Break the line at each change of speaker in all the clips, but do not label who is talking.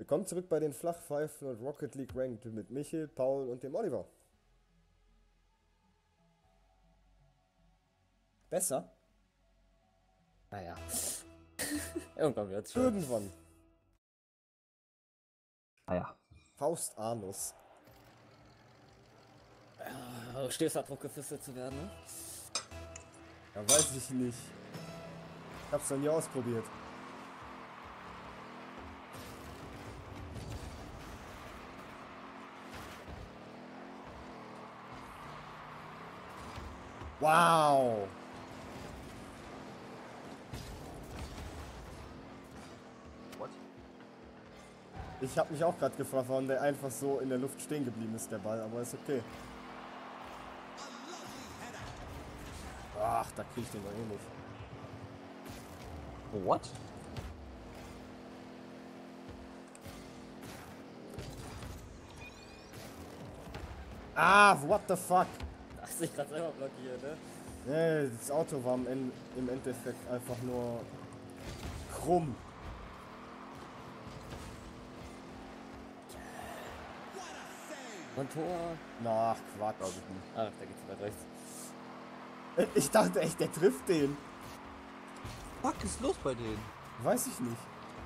Willkommen zurück bei den Flachpfeifen und Rocket League Ranked mit Michel, Paul und dem Oliver. Besser?
Naja. Irgendwann wird's schon.
Irgendwann.
Naja.
Faust Anus.
Stehst du drauf, gefistet zu werden, ne?
Ja, weiß ich nicht. Ich hab's noch nie ausprobiert. Wow!
What?
Ich hab mich auch gerade gefragt, warum der einfach so in der Luft stehen geblieben ist, der Ball, aber ist okay. Ach, da krieg ich den doch eh nicht.
What?
Ah, what the fuck?
Da hast du dich gerade selber blockiert, ne?
Nee, das Auto war im Endeffekt einfach nur krumm.
Und Tor.
Na, Quatsch.
Glaube ich nicht.
Ach, da geht's weit rechts.
Ich dachte echt, der trifft den.
Was ist los bei denen?
Weiß ich nicht.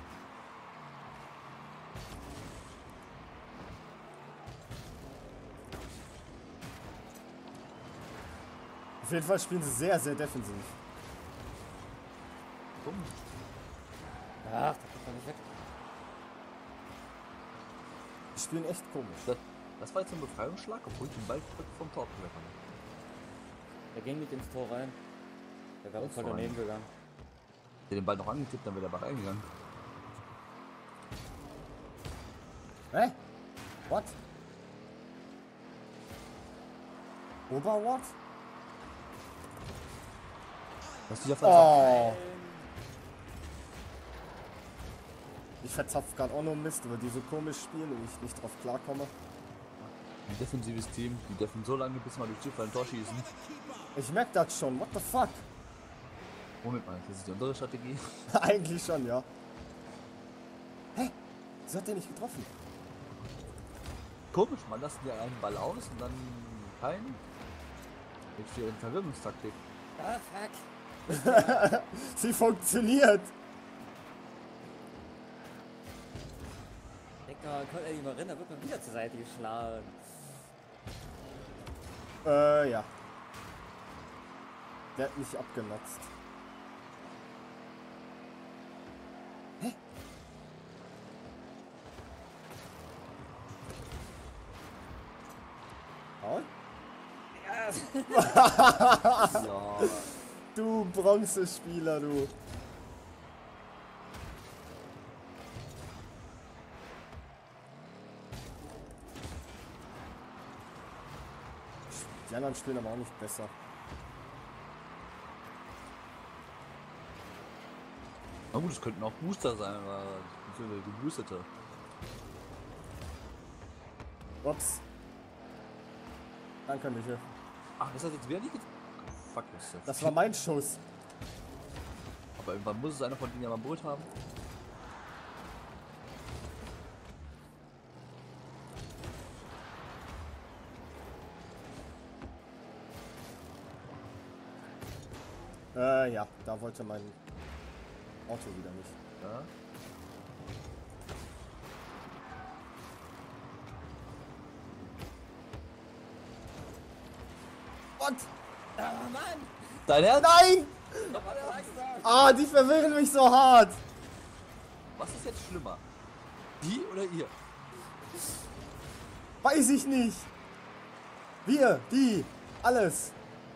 Auf jeden Fall spielen sie sehr, sehr defensiv.
Dumm.
Ach, da kommt man nicht weg.
Die spielen echt komisch.
Das war jetzt ein Befreiungsschlag, obwohl ich den Ball direkt vom Tor abgewerfen habe.
Der ging nicht ins Tor rein. Der wäre
Ins
voll
Tor
daneben
rein.
gegangen.
Der den Ball noch angetippt, dann wäre der Ball reingegangen.
Hä? What? Oberwhat?
Hast du ja verzapft.
Oh. Ich verzapf gerade auch nur Mist, weil die so komisch spielen und ich nicht drauf klarkomme.
Ein defensives Team, die dürfen so lange bis mal durch Zufall ein Tor schießen.
Ich merk das schon, what the fuck?
Moment mal, das ist die andere Strategie.
Eigentlich schon, ja. Hä? Wieso hat der nicht getroffen?
Komisch, man lassen die einen Ball aus und dann keinen. Jetzt hier in Verwirrungstaktik.
Ah, fuck.
Sie funktioniert!
Digga, kommt er nicht mal rein, da wird man wieder zur Seite geschlagen.
Ja. Der hat mich abgenutzt. Hä? Paul?
Ja.
Du Bronzespieler, du. Die anderen spielen aber auch nicht besser.
Na gut, es könnten auch Booster sein, aber das sind geboostete.
Ups. Danke, Michael.
Ach, das hat jetzt wieder nicht getroffen. Fuck, was ist
Das war mein Schuss.
Aber irgendwann muss es einer von denen ja mal Boot haben.
Ja, da wollte mein Auto wieder nicht.
Ja.
What?
Ah, Mann!
Dein Ernst?
Nein!
Nochmal der Langsam!
Ah, die verwirren mich so hart.
Was ist jetzt schlimmer? Die oder ihr?
Weiß ich nicht. Wir, die, alles.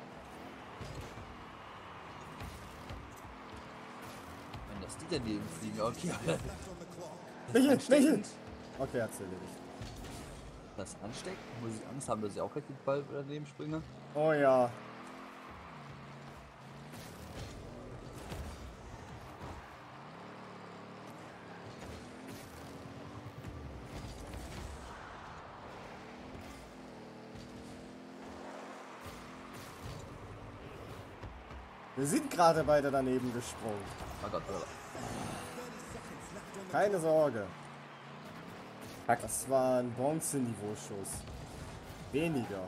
Wenn das die daneben fliegen, okay.
Michel,
Ansteckend.
Michel. Okay, hat's erledigt.
Das ansteckt, muss ich Angst haben, dass ich auch gleich den Ball daneben springe.
Oh ja. Wir sind gerade beide daneben gesprungen.
Oh Gott, oder?
Keine Sorge.
Fuck.
Das war ein Bronze-Niveau-Schuss. Weniger.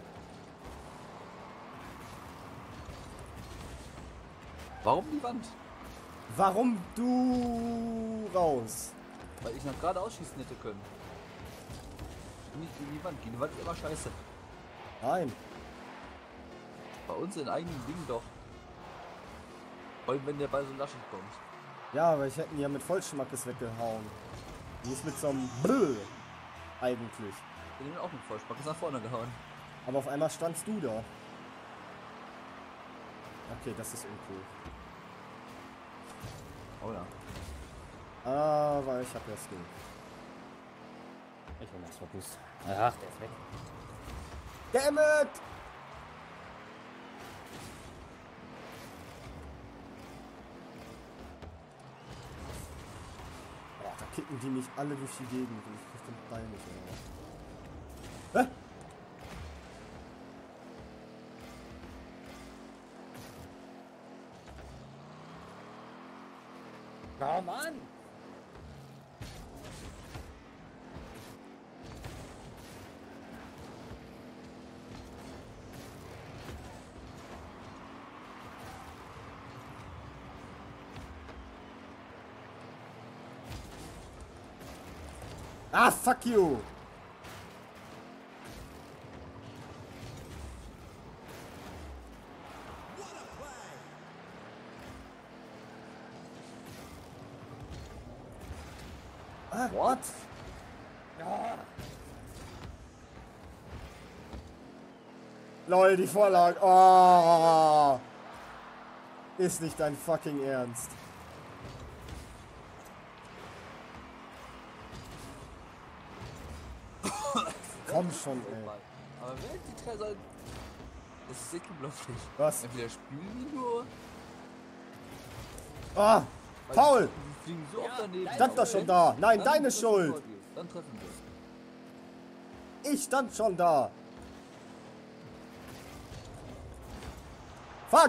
Warum die Wand?
Warum du raus?
Weil ich noch gerade ausschießen hätte können. Nicht gegen die Wand. Gegen die Wand ist immer scheiße.
Nein.
Bei uns in eigenen Dingen doch. Vor allem wenn der Ball so laschig kommt.
Ja, aber ich hätte ihn ja mit Vollschmackes weggehauen. Nicht mit so einem Brrr. Eigentlich.
Ich bin auch mit Vollspackes nach vorne gehauen.
Aber auf einmal standst du da. Okay, das ist uncool.
Oh ja.
Aber ich habe ja Skill.
Ich hol mal erstmal Boost. Ach, der ist weg.
Damn it! Boah, da kicken die mich alle durch die Gegend. Ich krieg den Ball nicht mehr. Hä?
Oh Mann!
Ah, fuck you! Ah, what?
Ja.
Lol, die Vorlage. Oh! Ist nicht dein fucking Ernst. Komm schon, ey.
Aber wer die drei sollen. Das ist echt unglaublich.
Was?
Entweder spielen die nur.
Ah!
weil
Paul!
Die fliegen so
Ja,
oft daneben.
Stand doch schon da. Nein,
Dann
deine
treffen
Schuld.
wir. Dann treffen wir.
Ich stand schon da. Fuck!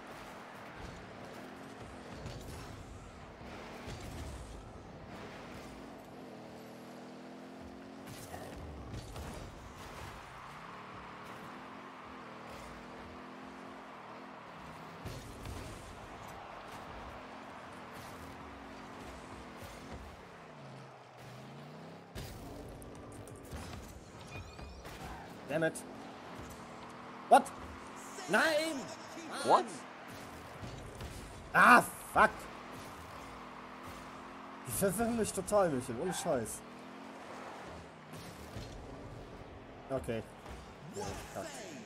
Damn it. What?
Nein!
What?
Ah, fuck. Die verwirren mich total, Michel. Ohne Scheiß. Okay. Ja, fuck.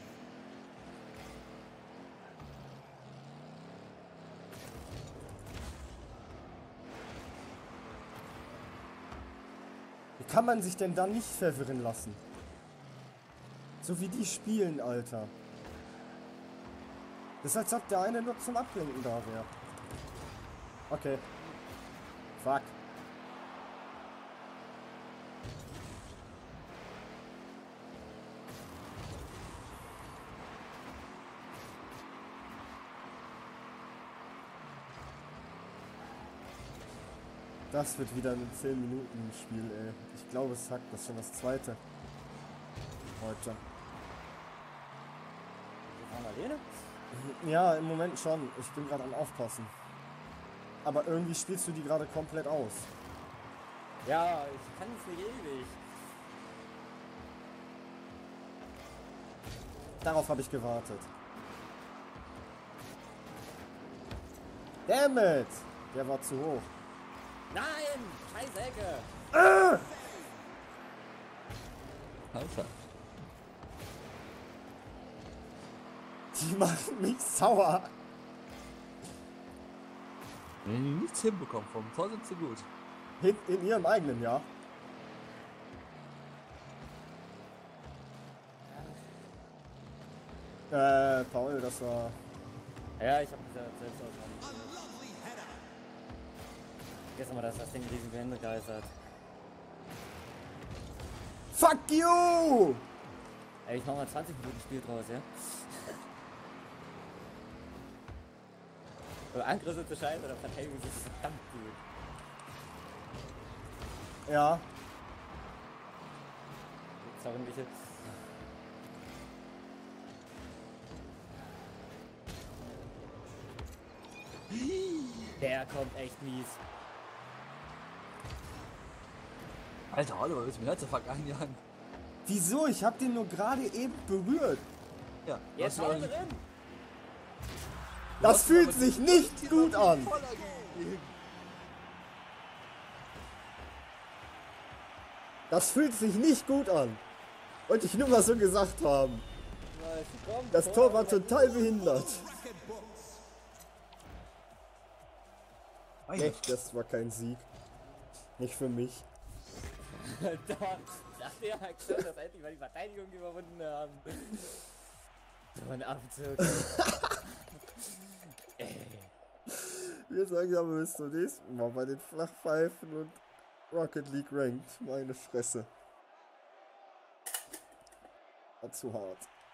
Wie kann man sich denn da nicht verwirren lassen? So wie die spielen, Alter. Das ist, als ob der eine nur zum Ablenken da wäre. Okay. Fuck. Das wird wieder ein 10 Minuten Spiel, ey. Ich glaube, es hackt. Das ist schon das zweite. Heute.
Wir fahren alleine?
Ja, im Moment schon. Ich bin gerade am Aufpassen. Aber irgendwie spielst du die gerade komplett aus.
Ja, ich kann es nicht ewig.
Darauf habe ich gewartet. Damn it! Der war zu hoch.
Nein! Scheiß Ecke!
Alter.
Die machen mich sauer.
Wenn die nichts hinbekommen vom Tor sind sie gut.
In ihrem eigenen, ja. Paul, das war...
Ja, ich hab das ja selbst auch schon. Gestern mal, dass das Ding riesen Behände geistert.
Fuck you!
Ey, ich mach mal 20 Minuten Spiel draus, ja? Aber Angriff sind so scheiße oder Verteidigung ist verdammt gut.
Ja.
ordentliche. Der kommt echt mies.
Alter, Oliver, willst du mir zu fuck einjagen?
Wieso? Ich hab den nur gerade eben berührt.
Ja,
Jetzt
hast
hau
du
drin!
Das
hast
fühlt
aber
sich
die-
nicht
die
gut
war
an.
voller gegeben.
Das fühlt sich nicht gut an. Wollte ich nur mal so gesagt haben.
Nice, komm,
Das Tor war total behindert.
Meine
Echt, das war kein Sieg. Nicht für mich.
Doch, sagt der Aktion, dass endlich mal die Verteidigung überwunden haben. So ein Abzug. Ey.
Wir sagen aber bis zum nächsten Mal bei den Flachpfeifen und Rocket League Ranked. Meine Fresse. War zu hart.